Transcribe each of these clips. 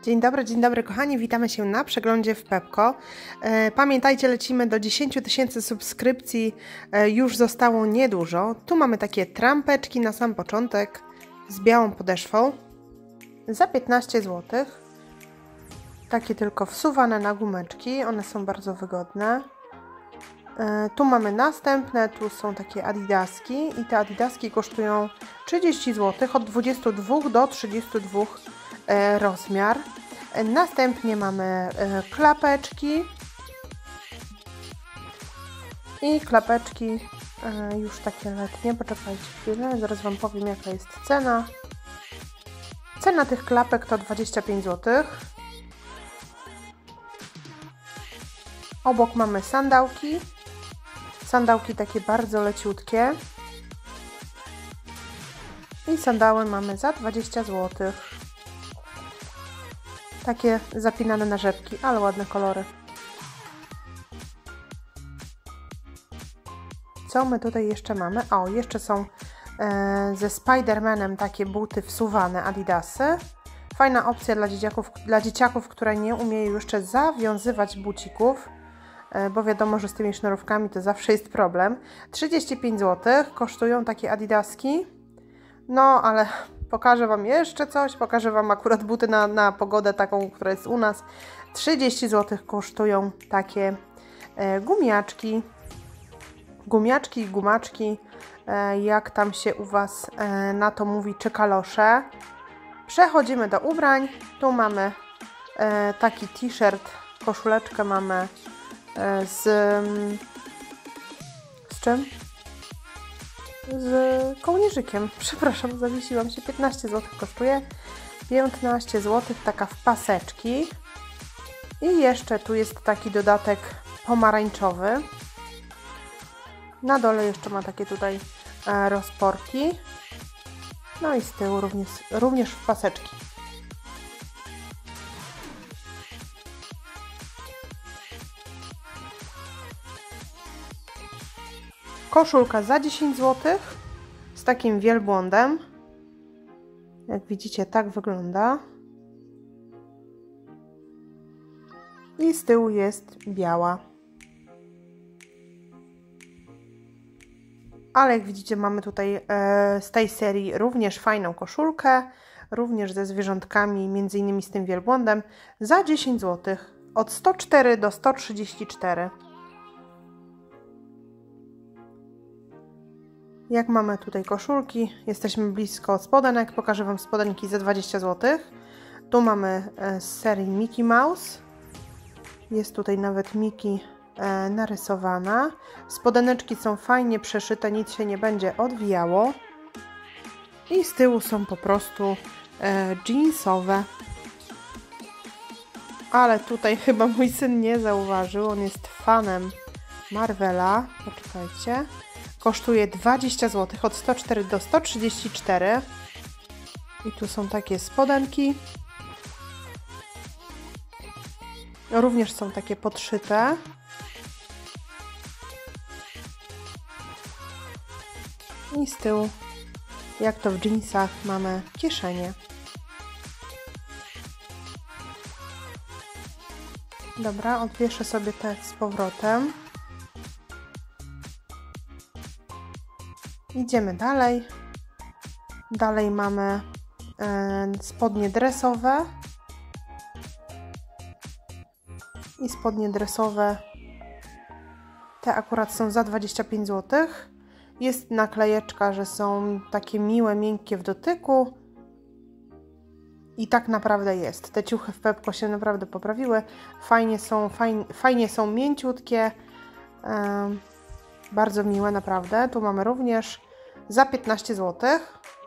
Dzień dobry kochani, witamy się na przeglądzie w Pepco. Pamiętajcie, lecimy do 10 000 subskrypcji, już zostało niedużo. Tu mamy takie trampeczki na sam początek z białą podeszwą za 15 zł. Takie tylko wsuwane na gumeczki, one są bardzo wygodne. Tu mamy następne, tu są takie adidaski i te adidaski kosztują 30 zł, od 22 do 32 rozmiar. Następnie mamy klapeczki i klapeczki już takie letnie. Poczekajcie chwilę, zaraz Wam powiem, jaka jest cena. Cena tych klapek to 25 zł. Obok mamy sandałki. Sandałki takie bardzo leciutkie. I sandały mamy za 20 zł. Takie zapinane na rzepki, ale ładne kolory. Co my tutaj jeszcze mamy? O, jeszcze są ze Spider-Manem takie buty wsuwane Adidasy. Fajna opcja dla dzieciaków, które nie umieją jeszcze zawiązywać bucików, bo wiadomo, że z tymi sznurówkami to zawsze jest problem. 35 zł kosztują takie Adidaski. No, ale pokażę Wam jeszcze coś. Pokażę Wam akurat buty na pogodę taką, która jest u nas. 30 zł kosztują takie gumiaczki. Gumiaczki i gumaczki, jak tam się u Was na to mówi, czy kalosze. Przechodzimy do ubrań. Tu mamy taki t-shirt, koszuleczkę mamy z czym? Z kołnierzykiem. Przepraszam, zawiesiłam się. 15 zł kosztuje. 15 zł, taka w paseczki. I jeszcze tu jest taki dodatek pomarańczowy. Na dole jeszcze ma takie tutaj rozporki. No i z tyłu również w paseczki. Koszulka za 10 zł z takim wielbłądem. Jak widzicie, tak wygląda. I z tyłu jest biała. Ale jak widzicie, mamy tutaj z tej serii również fajną koszulkę, również ze zwierzątkami, między innymi z tym wielbłądem, za 10 zł, od 104 do 134. Jak mamy tutaj koszulki, jesteśmy blisko spodenek, pokażę Wam spodenki za 20 zł. Tu mamy z serii Mickey Mouse, jest tutaj nawet Mickey narysowana. Spodeneczki są fajnie przeszyte, nic się nie będzie odwijało. I z tyłu są po prostu jeansowe. Ale tutaj chyba mój syn nie zauważył, on jest fanem Marvela. Poczekajcie. Kosztuje 20 zł, od 104 do 134. I tu są takie spodenki. Również są takie podszyte. I z tyłu, jak to w jeansach, mamy kieszenie. Dobra, odwieszę sobie te z powrotem. Idziemy dalej. Dalej mamy spodnie dresowe. I spodnie dresowe. Te akurat są za 25 zł. Jest naklejeczka, że są takie miłe, miękkie w dotyku. I tak naprawdę jest. Te ciuchy w Pepco się naprawdę poprawiły. Fajnie są mięciutkie. Bardzo miłe naprawdę. Tu mamy również za 15 zł.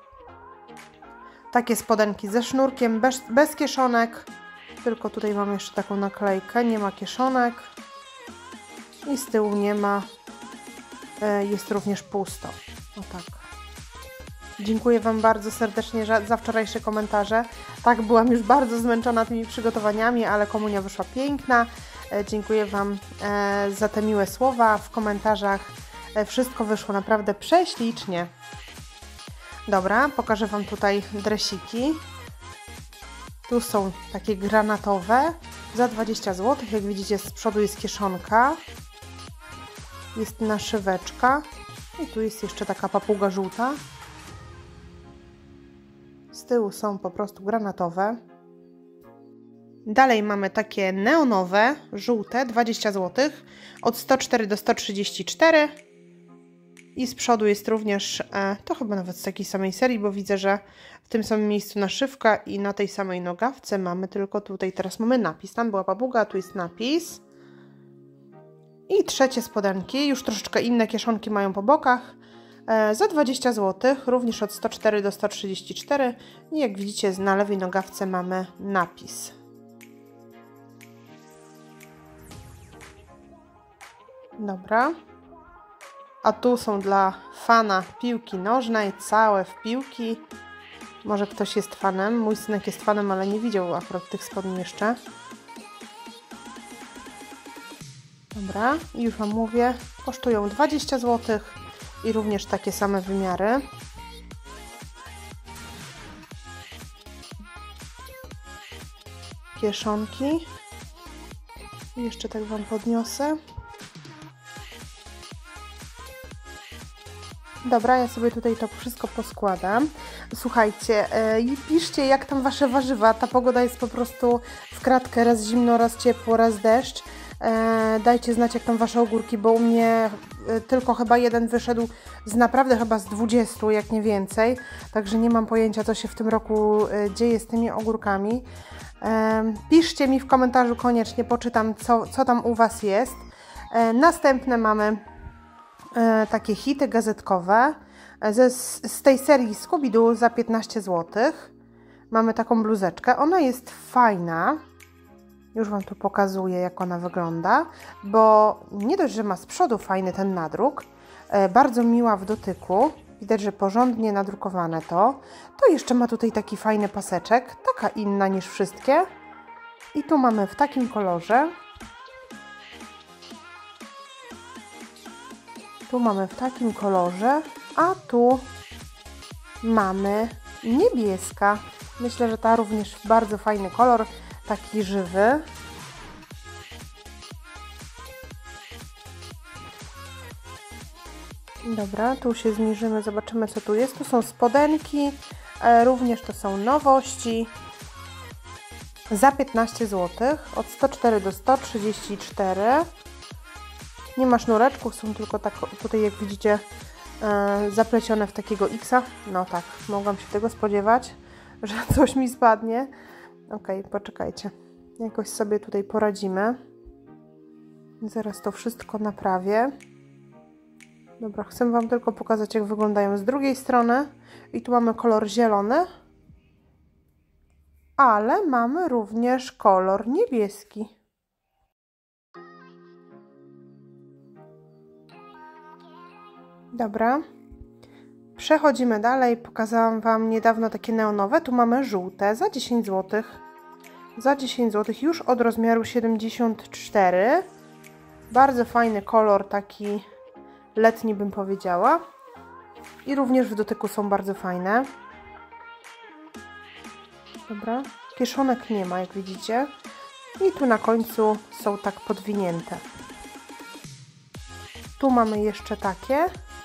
Takie spodenki ze sznurkiem, bez kieszonek. Tylko tutaj mam jeszcze taką naklejkę. Nie ma kieszonek. I z tyłu nie ma. Jest również pusto. O tak. Dziękuję Wam bardzo serdecznie za wczorajsze komentarze. Tak, byłam już bardzo zmęczona tymi przygotowaniami, ale komunia wyszła piękna. Dziękuję Wam za te miłe słowa w komentarzach. Wszystko wyszło naprawdę prześlicznie. Dobra, pokażę Wam tutaj dresiki. Tu są takie granatowe za 20 zł. Jak widzicie, z przodu jest kieszonka. Jest naszyweczka. I tu jest jeszcze taka papuga żółta. Z tyłu są po prostu granatowe. Dalej mamy takie neonowe, żółte, 20 zł. Od 104 do 134. I z przodu jest również, to chyba nawet z takiej samej serii, bo widzę, że w tym samym miejscu naszywka i na tej samej nogawce mamy, tylko tutaj teraz mamy napis. Tam była papuga, a tu jest napis. I trzecie spodenki, już troszeczkę inne kieszonki mają po bokach. Za 20 zł, również od 104 do 134. I jak widzicie, na lewej nogawce mamy napis. Dobra. A tu są dla fana piłki nożnej, całe w piłki. Może ktoś jest fanem. Mój synek jest fanem, ale nie widział akurat tych spodni jeszcze. Dobra, i już Wam mówię. Kosztują 20 zł i również takie same wymiary. Kieszonki. I jeszcze tak Wam podniosę. Dobra, ja sobie tutaj to wszystko poskładam. Słuchajcie, i piszcie, jak tam Wasze warzywa. Ta pogoda jest po prostu w kratkę, raz zimno, raz ciepło, raz deszcz. Dajcie znać, jak tam Wasze ogórki, bo u mnie tylko chyba jeden wyszedł z naprawdę chyba z 20, jak nie więcej. Także nie mam pojęcia, co się w tym roku dzieje z tymi ogórkami. Piszcie mi w komentarzu koniecznie, poczytam, co tam u Was jest. Następne mamy takie hity gazetkowe z tej serii Scooby-Doo za 15 zł. Mamy taką bluzeczkę. Ona jest fajna. Już Wam tu pokazuję, jak ona wygląda, bo nie dość, że ma z przodu fajny ten nadruk, bardzo miła w dotyku. Widać, że porządnie nadrukowane to jeszcze ma tutaj taki fajny paseczek, taka inna niż wszystkie. I tu mamy w takim kolorze. Tu mamy w takim kolorze, a tu mamy niebieska. Myślę, że ta również bardzo fajny kolor, taki żywy. Dobra, tu się zniżymy, zobaczymy, co tu jest. Tu są spodenki, również to są nowości. Za 15 zł, od 104 do 134. Nie ma sznureczków, są tylko tak tutaj, jak widzicie, zaplecione w takiego X-a. No tak, mogłam się tego spodziewać, że coś mi spadnie. Ok, poczekajcie. Jakoś sobie tutaj poradzimy. Zaraz to wszystko naprawię. Dobra, chcę Wam tylko pokazać, jak wyglądają z drugiej strony. I tu mamy kolor zielony. Ale mamy również kolor niebieski. Dobra. Przechodzimy dalej. Pokazałam Wam niedawno takie neonowe. Tu mamy żółte za 10 zł. Za 10 zł już od rozmiaru 74. Bardzo fajny kolor, taki letni bym powiedziała. I również w dotyku są bardzo fajne. Dobra. Kieszonek nie ma, jak widzicie. I tu na końcu są tak podwinięte. Tu mamy jeszcze takie.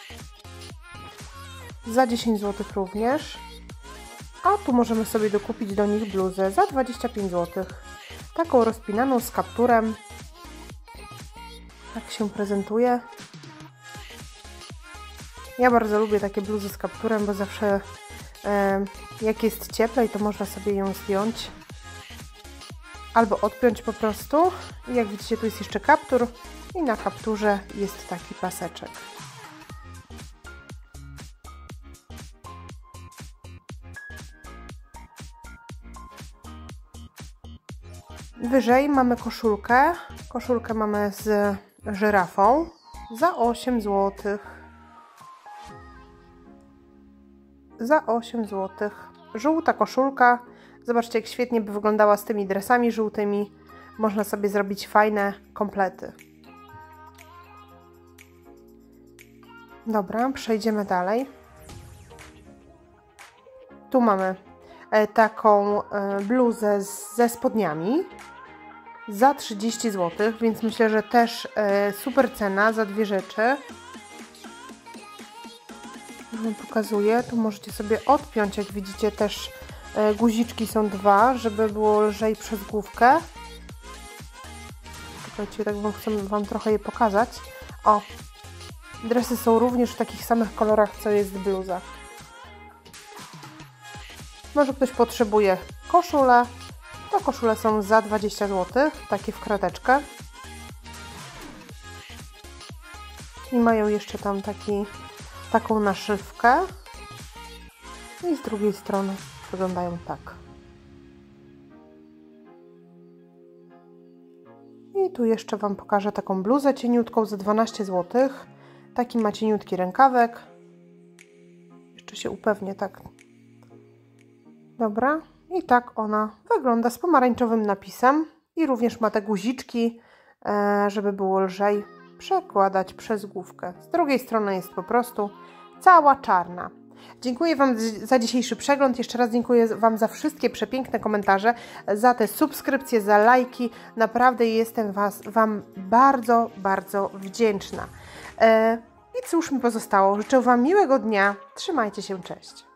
Za 10 zł również. A tu możemy sobie dokupić do nich bluzę za 25 zł. Taką rozpinaną z kapturem. Tak się prezentuje. Ja bardzo lubię takie bluzy z kapturem, bo zawsze jak jest cieplej, to można sobie ją zdjąć. Albo odpiąć po prostu. I jak widzicie, tu jest jeszcze kaptur. I na kapturze jest taki paseczek. Wyżej mamy koszulkę. Koszulkę mamy z żyrafą za 8 zł. Za 8 zł. Żółta koszulka. Zobaczcie, jak świetnie by wyglądała z tymi dresami żółtymi. Można sobie zrobić fajne komplety. Dobra, przejdziemy dalej. Tu mamy taką bluzę ze spodniami za 30 zł, więc myślę, że też super cena za dwie rzeczy. Pokazuję, tu możecie sobie odpiąć, jak widzicie, też guziczki są dwa, żeby było lżej przez główkę. Czekajcie, tak chcę Wam trochę je pokazać. O, dresy są również w takich samych kolorach, co jest bluza. Może ktoś potrzebuje koszulę, to koszule są za 20 zł, takie w krateczkę. I mają jeszcze tam taką naszywkę. I z drugiej strony wyglądają tak. I tu jeszcze Wam pokażę taką bluzę cieniutką za 12 zł. Taki ma cieniutki rękawek. Jeszcze się upewnię, tak. Dobra. I tak ona wygląda z pomarańczowym napisem. I również ma te guziczki, żeby było lżej przekładać przez główkę. Z drugiej strony jest po prostu cała czarna. Dziękuję Wam za dzisiejszy przegląd. Jeszcze raz dziękuję Wam za wszystkie przepiękne komentarze, za te subskrypcje, za lajki. Naprawdę jestem Wam bardzo, bardzo wdzięczna. I cóż mi pozostało? Życzę Wam miłego dnia. Trzymajcie się, cześć.